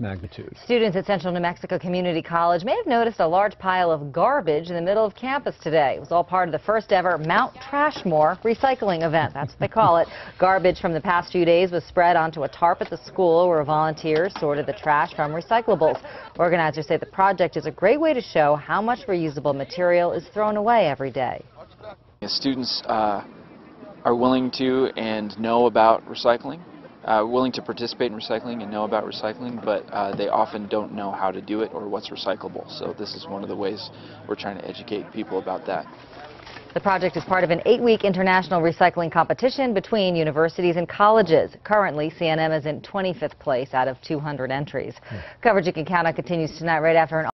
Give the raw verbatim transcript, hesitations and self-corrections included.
magnitude. Students at Central New Mexico Community College may have noticed a large pile of garbage in the middle of campus today. It was all part of the first ever Mount Trashmore recycling event. That's what they call it. Garbage from the past few days was spread onto a tarp at the school where volunteers sorted the trash from recyclables. Organizers say the project is a great way to show how much reusable material is thrown away every day. Students uh, are willing to and know about recycling, uh, willing to participate in recycling and know about recycling, but uh, they often don't know how to do it or what's recyclable. So this is one of the ways we're trying to educate people about that. The project is part of an eight-week international recycling competition between universities and colleges. Currently, C N M is in twenty-fifth place out of two hundred entries. Hmm. Coverage you can count on continues tonight right after an